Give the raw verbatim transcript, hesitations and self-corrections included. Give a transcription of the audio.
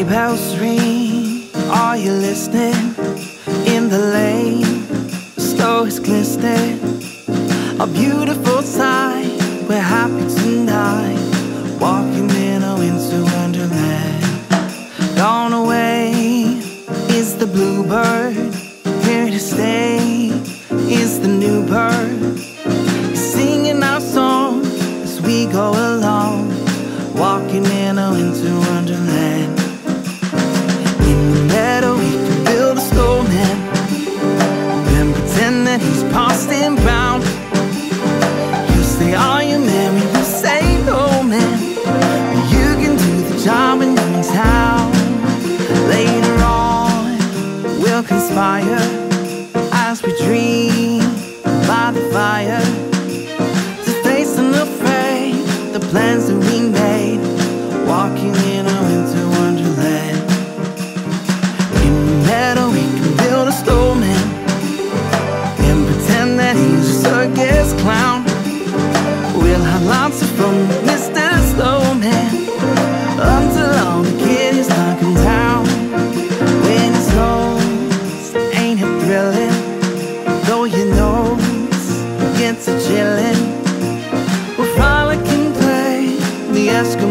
bells ring, are you listening? In the lane, the snow is glistening. A beautiful sight, we're happy tonight, walking in a winter wonderland. Gone away is the bluebird, here to stay is the new bird, singing our song as we go along, walking in a winter wonderland. In the meadow we can build a snowman, then pretend that he's Parson Brown. You say, are you married? You say, no man, but you can do the job when you're in town. Later on we'll conspire as we dream by the fire, to face unafraid the plans that we made, walking in a winter wonderland. In the meadow we can build a snowman, and pretend that he's a circus clown. We'll have lots of fun with Mister Snowman, until all the kitties knock him down. When it snows, ain't it thrilling? Though your nose gets a chillin', we'll frolic and play the Eskimo